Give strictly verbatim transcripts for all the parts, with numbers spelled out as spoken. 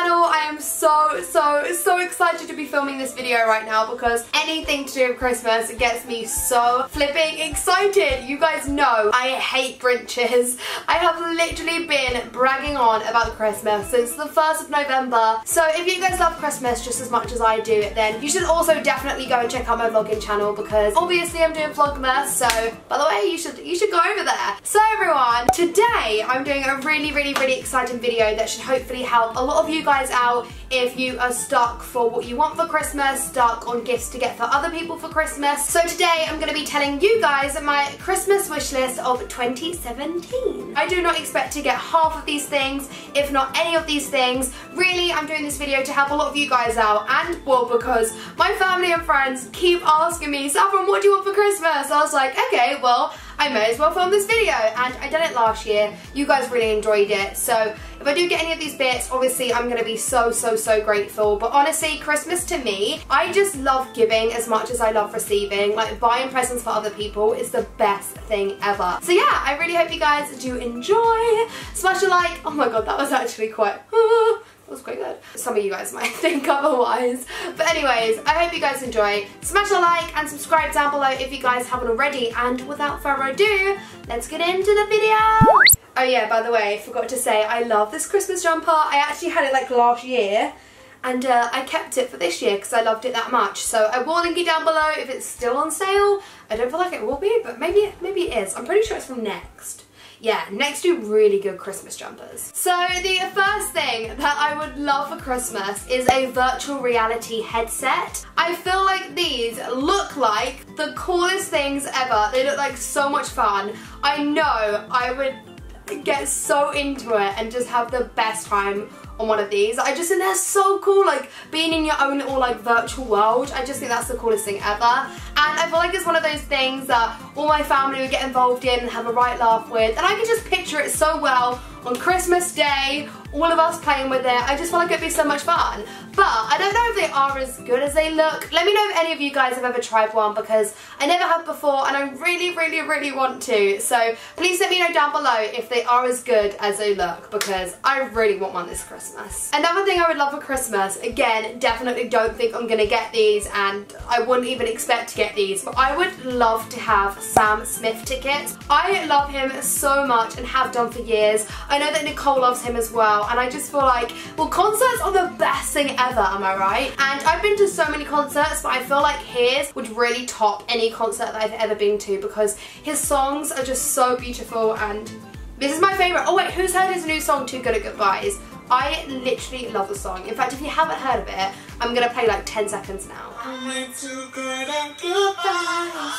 channel. I am so, so, so excited to be filming this video right now because anything to do with Christmas gets me so flipping excited. You guys know I hate Grinches. I have literally been bragging on about Christmas since the first of November. So if you guys love Christmas just as much as I do, then you should also definitely go and check out my vlogging channel because obviously I'm doing Vlogmas. So by the way, you should, you should go over there. So everyone, today I'm doing a really, really, really exciting video that should hopefully help a lot of you guys out if you are stuck for what you want for Christmas, stuck on gifts to get for other people for Christmas. So today I'm going to be telling you guys my Christmas wish list of twenty seventeen. I do not expect to get half of these things, if not any of these things. Really, I'm doing this video to help a lot of you guys out, and well, because my family and friends keep asking me, Saffron, what do you want for Christmas? I was like, okay, well, I may as well film this video, and I did it last year. You guys really enjoyed it, so if I do get any of these bits, obviously I'm going to be so, so, so grateful. But honestly, Christmas to me, I just love giving as much as I love receiving. Like, buying presents for other people is the best thing ever. So yeah, I really hope you guys do enjoy. Smash a like. Oh my god, that was actually quite... Uh, that was quite good. Some of you guys might think otherwise. But anyways, I hope you guys enjoy. Smash a like and subscribe down below if you guys haven't already. And without further ado, let's get into the video. Oh yeah, by the way, forgot to say, I love this Christmas jumper. I actually had it like last year. And uh, I kept it for this year because I loved it that much. So I will link it down below if it's still on sale. I don't feel like it will be, but maybe, maybe it is. I'm pretty sure it's from Next. Yeah, Next do really good Christmas jumpers. So the first thing that I would love for Christmas is a virtual reality headset. I feel like these look like the coolest things ever. They look like so much fun. I know I would get so into it and just have the best time on one of these. I just think they're so cool, like being in your own little like virtual world. I just think that's the coolest thing ever. And I feel like it's one of those things that all my family would get involved in and have a right laugh with. And I can just picture it so well on Christmas Day, all of us playing with it. I just feel like it'd be so much fun. But I don't know if they are as good as they look. Let me know if any of you guys have ever tried one because I never have before and I really, really, really want to. So please let me know down below if they are as good as they look because I really want one this Christmas. Another thing I would love for Christmas, again, definitely don't think I'm gonna get these and I wouldn't even expect to get these, but I would love to have Sam Smith tickets. I love him so much and have done for years. I know that Nicole loves him as well, and I just feel like, well, concerts are the best thing ever, am I right? And I've been to so many concerts, but I feel like his would really top any concert that I've ever been to because his songs are just so beautiful, and this is my favourite. Oh wait, who's heard his new song, Too Good at Goodbyes? I literally love the song. In fact, if you haven't heard of it, I'm going to play like ten seconds now. Too good at goodbyes.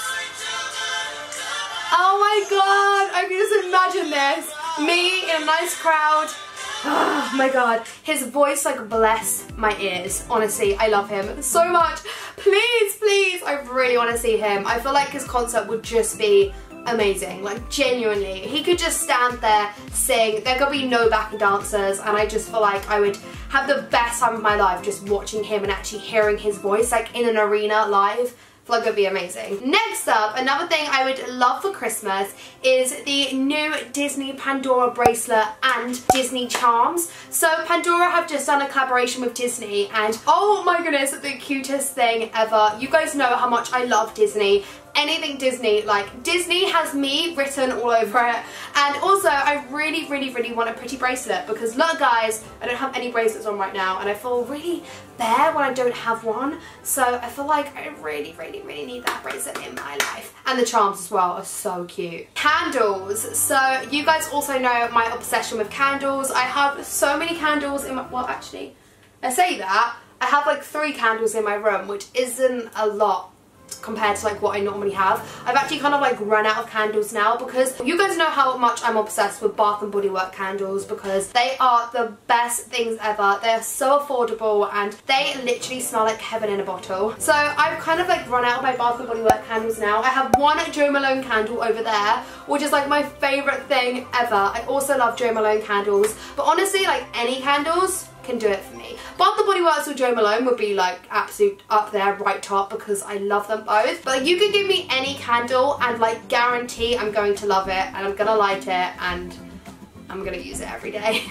Oh my god, I can just imagine this. Me in a nice crowd. Oh my god, his voice like bless my ears. Honestly, I love him so much. Please, please, I really want to see him. I feel like his concert would just be amazing, like genuinely. He could just stand there, sing, there could be no backing dancers, and I just feel like I would have the best time of my life just watching him and actually hearing his voice like in an arena live. I feel like it'd be amazing. Next up, another thing I would love for Christmas is the new Disney Pandora bracelet and Disney charms. So Pandora have just done a collaboration with Disney and oh my goodness, the cutest thing ever. You guys know how much I love Disney. Anything Disney, like Disney has me written all over it. And also I really, really, really want a pretty bracelet because look guys, I don't have any bracelets on right now and I feel really bare when I don't have one. So I feel like I really, really, really need that bracelet in my life. And the charms as well are so cute. Candles. So you guys also know my obsession with candles. I have so many candles in my, well actually, I say that, I have like three candles in my room, which isn't a lot compared to like what I normally have. I've actually kind of like run out of candles now because you guys know how much I'm obsessed with Bath and Body Works candles because they are the best things ever. They're so affordable and they literally smell like heaven in a bottle. So I've kind of like run out of my Bath and Body Works candles now. I have one Jo Malone candle over there, which is like my favourite thing ever. I also love Jo Malone candles, but honestly like any candles can do it for me. Bath and Body Works or Jo Malone would be like absolute up there, right top, because I love them both. But like, you can give me any candle and like guarantee I'm going to love it and I'm gonna light it and I'm gonna use it every day.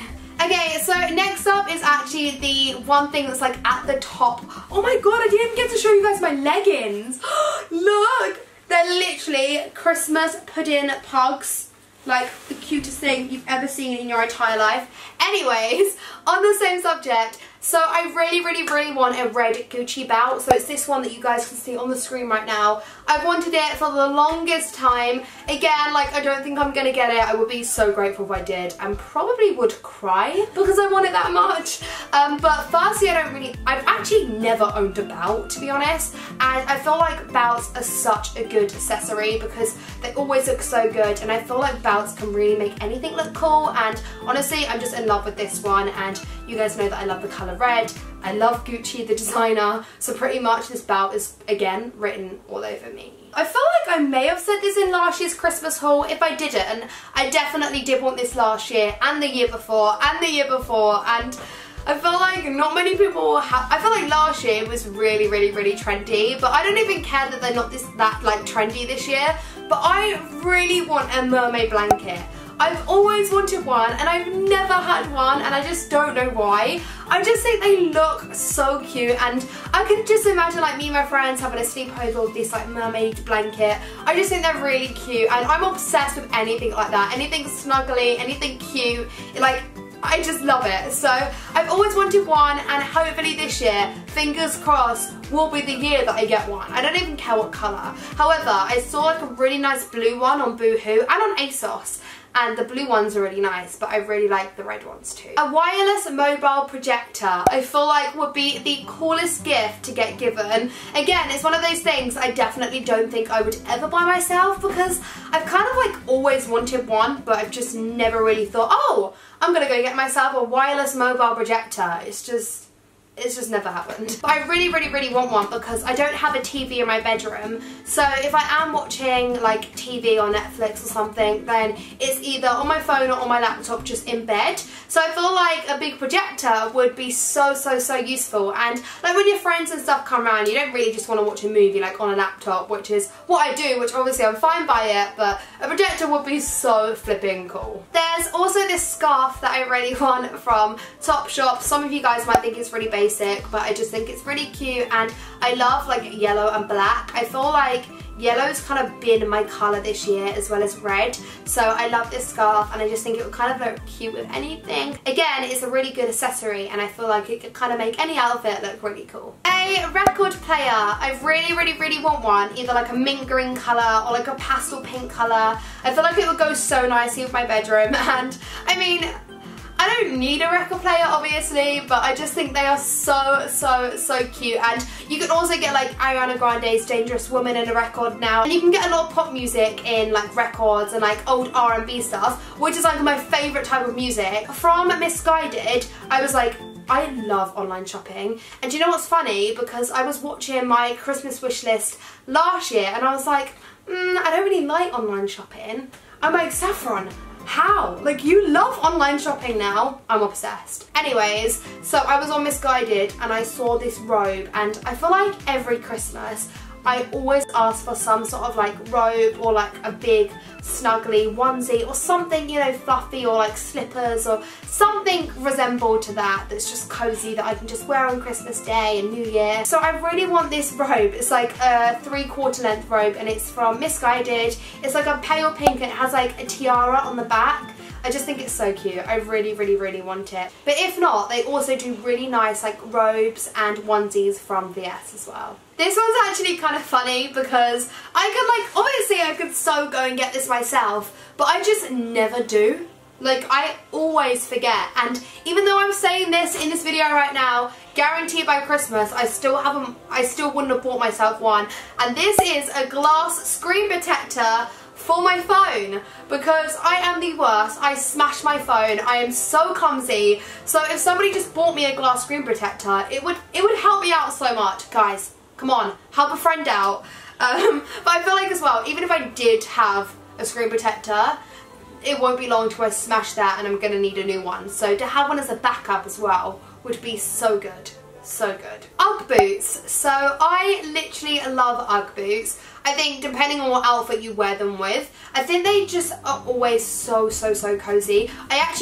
Okay, so next up is actually the one thing that's like at the top. Oh my god, I didn't even get to show you guys my leggings. Look, they're literally Christmas pudding pugs. Like the cutest thing you've ever seen in your entire life. Anyways, on the same subject, so I really, really, really want a red Gucci belt. So it's this one that you guys can see on the screen right now. I've wanted it for the longest time. Again, like I don't think I'm gonna get it. I would be so grateful if I did, and probably would cry because I want it that much. Um, but firstly, I don't really, I've actually never owned a belt, to be honest. And I feel like belts are such a good accessory because they always look so good. And I feel like belts can really make anything look cool. And honestly, I'm just in love with this one. And you guys know that I love the colour red. I love Gucci, the designer, so pretty much this belt is, again, written all over me. I feel like I may have said this in last year's Christmas haul. If I didn't, I definitely did want this last year and the year before and the year before, and I feel like not many people have. I feel like last year was really, really, really trendy, but I don't even care that they're not this that like trendy this year, but I really want a mermaid blanket. I've always wanted one and I've never had one, and I just don't know why. I just think they look so cute, and I can just imagine like me and my friends having a sleepover with this like mermaid blanket. I just think they're really cute, and I'm obsessed with anything like that. Anything snuggly, anything cute, like I just love it. So I've always wanted one, and hopefully this year, fingers crossed, will be the year that I get one. I don't even care what colour. However, I saw like a really nice blue one on Boohoo and on ASOS. And the blue ones are really nice, but I really like the red ones too. A wireless mobile projector, I feel like would be the coolest gift to get given. Again, it's one of those things I definitely don't think I would ever buy myself, because I've kind of like always wanted one, but I've just never really thought, oh, I'm gonna go get myself a wireless mobile projector. It's just, it's just never happened. But I really, really, really want one because I don't have a T V in my bedroom. So if I am watching like T V or Netflix or something, then it's either on my phone or on my laptop just in bed. So I feel like a big projector would be so, so, so useful. And like when your friends and stuff come around, you don't really just want to watch a movie like on a laptop, which is what I do, which obviously I'm fine by it, but a projector would be so flipping cool. There's also this scarf that I really want from Topshop. Some of you guys might think it's really basic. Basic, but I just think it's really cute, and I love like yellow and black. I feel like yellow's kind of been my colour this year, as well as red, so I love this scarf, and I just think it would kind of look cute with anything. Again, it's a really good accessory, and I feel like it could kind of make any outfit look really cool. A record player, I really, really, really want one, either like a mint green colour or like a pastel pink colour. I feel like it would go so nicely with my bedroom, and I mean, I don't need a record player obviously, but I just think they are so, so, so cute. And you can also get like Ariana Grande's Dangerous Woman in a record now, and you can get a lot of pop music in like records and like old R and B stuff, which is like my favourite type of music. From Missguided, I was like, I love online shopping, and do you know what's funny? Because I was watching my Christmas wish list last year and I was like, mm, I don't really like online shopping. I'm like, Saffron, how? Like, you love online shopping now. I'm obsessed. Anyways, so I was on Missguided and I saw this robe, and I feel like every Christmas I always ask for some sort of like robe or like a big snuggly onesie or something, you know, fluffy, or like slippers or something resembled to that that's just cozy that I can just wear on Christmas Day and New Year. So I really want this robe. It's like a three quarter length robe, and it's from Missguided. It's like a pale pink and it has like a tiara on the back. I just think it's so cute. I really, really, really want it. But if not, they also do really nice like robes and onesies from V S as well. This one's actually kind of funny because I could like, obviously I could so go and get this myself, but I just never do. Like, I always forget, and even though I'm saying this in this video right now, guaranteed by Christmas, I still haven't, I still wouldn't have bought myself one. And this is a glass screen protector for my phone, because I am the worst. I smash my phone. I am so clumsy. So if somebody just bought me a glass screen protector, it would it would help me out so much. Guys, come on, help a friend out. Um, but I feel like as well, even if I did have a screen protector, it won't be long till I smash that and I'm gonna need a new one. So to have one as a backup as well would be so good. So good. Ugg boots. So I literally love Ugg boots. I think depending on what outfit you wear them with, I think they just are always so, so, so cozy. I actually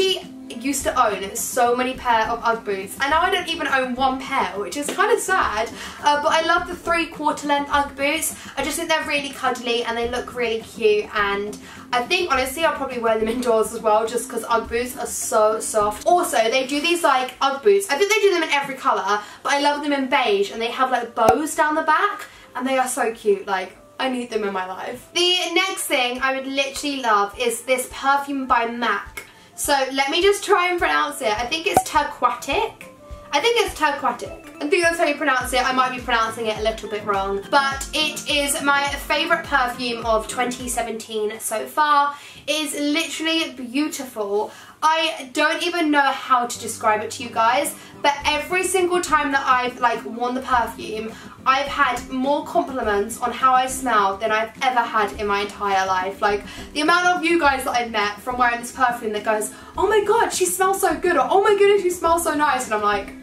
used to own so many pair of Ugg boots, and now I don't even own one pair, which is kind of sad, uh, but I love the three quarter length Ugg boots. I just think they're really cuddly and they look really cute, and I think honestly I'll probably wear them indoors as well, just because Ugg boots are so soft. Also, they do these like Ugg boots, I think they do them in every colour, but I love them in beige, and they have like bows down the back, and they are so cute. Like, I need them in my life. The next thing I would literally love is this perfume by MAC. So let me just try and pronounce it. I think it's Terquatic. I think it's Terquatic. I think that's how you pronounce it. I might be pronouncing it a little bit wrong. But it is my favourite perfume of twenty seventeen so far. It is literally beautiful. I don't even know how to describe it to you guys, but every single time that I've like worn the perfume, I've had more compliments on how I smell than I've ever had in my entire life. Like, the amount of you guys that I've met from wearing this perfume that goes, oh my god, she smells so good, or oh my goodness, you smell so nice, and I'm like,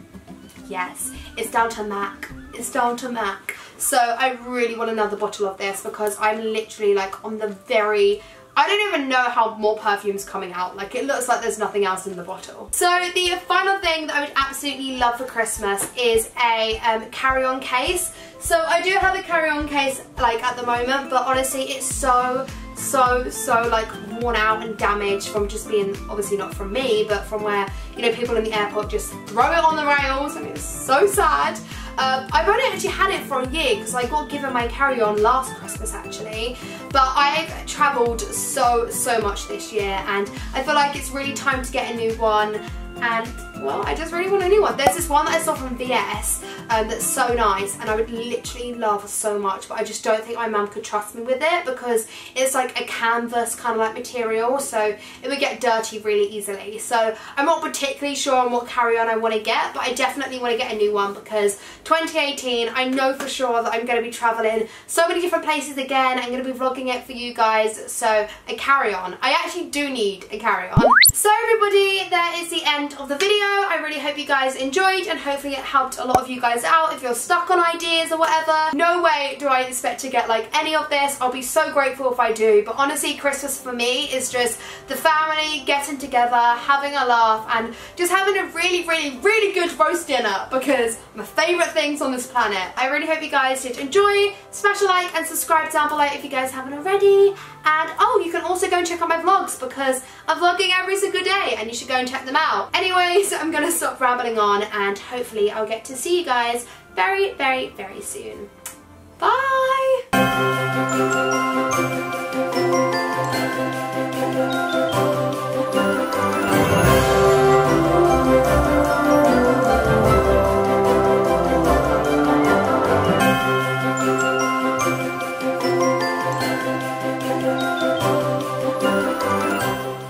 yes, it's down to MAC. It's down to MAC. So I really want another bottle of this because I'm literally like on the very, I don't even know how more perfume's coming out. Like, it looks like there's nothing else in the bottle. So the final thing that I would absolutely love for Christmas is a um, carry-on case. So I do have a carry-on case like at the moment, but honestly it's so, so, so like worn out and damaged from just being, obviously not from me, but from where, you know, people in the airport just throw it on the rails, and it's so sad. Uh, I've only actually had it for a year because I got given my carry-on last Christmas actually, but I've travelled so, so much this year, and I feel like it's really time to get a new one, and well, I just really want a new one. There's this one that I saw from V S um, that's so nice, and I would literally love so much, but I just don't think my mum could trust me with it because it's like a canvas kind of like material, so it would get dirty really easily. So I'm not particularly sure on what carry-on I want to get, but I definitely want to get a new one because twenty eighteen, I know for sure that I'm going to be travelling so many different places again. I'm going to be vlogging it for you guys, so a carry-on. I actually do need a carry-on. So everybody, that is the end of the video. I really hope you guys enjoyed, and hopefully it helped a lot of you guys out if you're stuck on ideas or whatever. No way do I expect to get like any of this. I'll be so grateful if I do, but honestly Christmas for me is just the family getting together, having a laugh, and just having a really, really, really good roast dinner because my favourite things on this planet. I really hope you guys did enjoy. Smash a like and subscribe down below if you guys haven't already. And oh, you can also go and check out my vlogs because I'm vlogging every single day and you should go and check them out. Anyways, I'm gonna stop rambling on, and hopefully I'll get to see you guys very, very, very soon. Bye!